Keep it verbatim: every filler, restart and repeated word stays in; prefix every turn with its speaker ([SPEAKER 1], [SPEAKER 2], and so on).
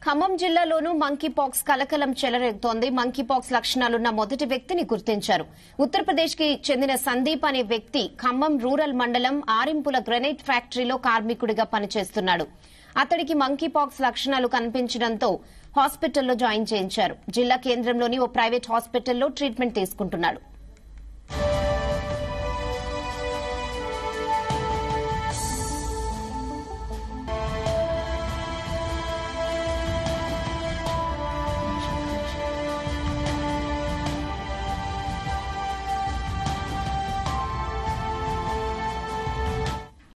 [SPEAKER 1] ఖమ్మం జిల్లాలోనూ monkey pox కలకలం చెలరేగుతోంది. Monkey pox లక్షణాలున్న మొదటి వ్యక్తిని గుర్తించారు. ఉత్తరప్రదేశ్ కి చెందిన సందీప్ అనే వ్యక్తి ఖమ్మం రూరల్ మండలం ఆరింపుల గ్రెనైట్ ఫ్యాక్టరీలో కార్మికుడిగా పనిచేస్తున్నాడు. అతడికి మంకీ పాక్స్ లక్షణాలు కనిపించడంతో హాస్పిటల్లో జాయిన్ చేయించారు. జిల్లా కేంద్రంలోని ఓ ప్రైవేట్ హాస్పిటల్లో ట్రీట్మెంట్ తీసుకుంటున్నాడు.